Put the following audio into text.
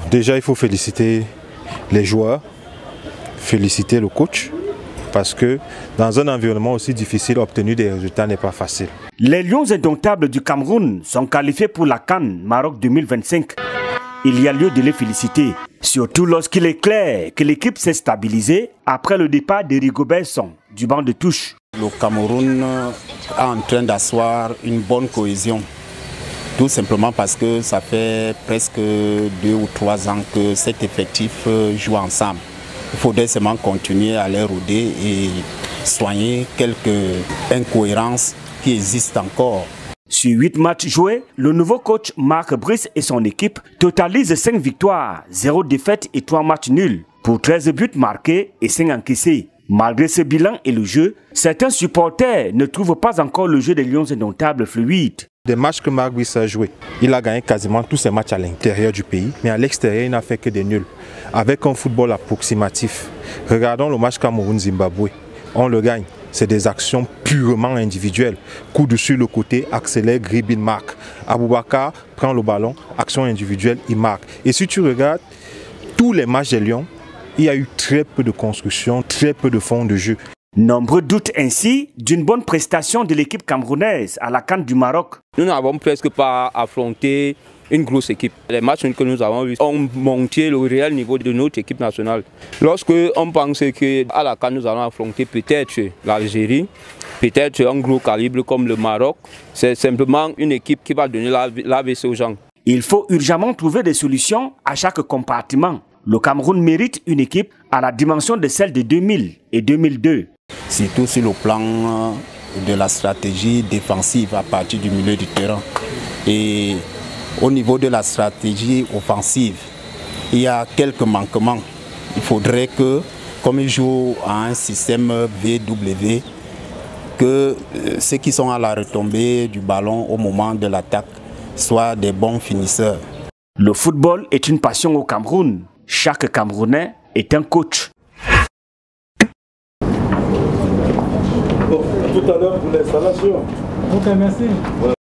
Déjà, il faut féliciter les joueurs, féliciter le coach, parce que dans un environnement aussi difficile, obtenir des résultats n'est pas facile. Les Lions indomptables du Cameroun sont qualifiés pour la CAN Maroc 2025. Il y a lieu de les féliciter, surtout lorsqu'il est clair que l'équipe s'est stabilisée après le départ de Rigobert Song du banc de touche. Le Cameroun est en train d'asseoir une bonne cohésion, tout simplement parce que ça fait presque 2 ou 3 ans que cet effectif joue ensemble. Il faudrait seulement continuer à les rôder et soigner quelques incohérences qui existent encore. Sur 8 matchs joués, le nouveau coach Marc Brice et son équipe totalisent 5 victoires, 0 défaites et 3 matchs nuls, pour 13 buts marqués et 5 encaissés. Malgré ce bilan et le jeu, certains supporters ne trouvent pas encore le jeu des Lions indomptables fluide. Des matchs que Marc Brice a joué, il a gagné quasiment tous ses matchs à l'intérieur du pays, mais à l'extérieur, il n'a fait que des nuls. Avec un football approximatif, regardons le match Cameroun-Zimbabwe, on le gagne. C'est des actions purement individuelles. Coup de sur le côté, accélère, Gribin marque. Aboubakar prend le ballon, action individuelle, il marque. Et si tu regardes tous les matchs des Lions, il y a eu très peu de construction, très peu de fond de jeu. Nombreux doutent ainsi d'une bonne prestation de l'équipe camerounaise à la CAN du Maroc. Nous n'avons presque pas affronté une grosse équipe. Les matchs que nous avons vus ont monté le réel niveau de notre équipe nationale. Lorsque on pensait qu'à la CAN nous allons affronter peut-être l'Algérie, peut-être un gros calibre comme le Maroc, c'est simplement une équipe qui va donner l'AVC aux gens. Il faut urgemment trouver des solutions à chaque compartiment. Le Cameroun mérite une équipe à la dimension de celle de 2000 et 2002. Surtout sur le plan de la stratégie défensive à partir du milieu du terrain. Et au niveau de la stratégie offensive, il y a quelques manquements. Il faudrait que, comme ils jouent à un système VW, que ceux qui sont à la retombée du ballon au moment de l'attaque soient des bons finisseurs. Le football est une passion au Cameroun. Chaque Camerounais est un coach. Tout à l'heure pour l'installation. Ok, merci.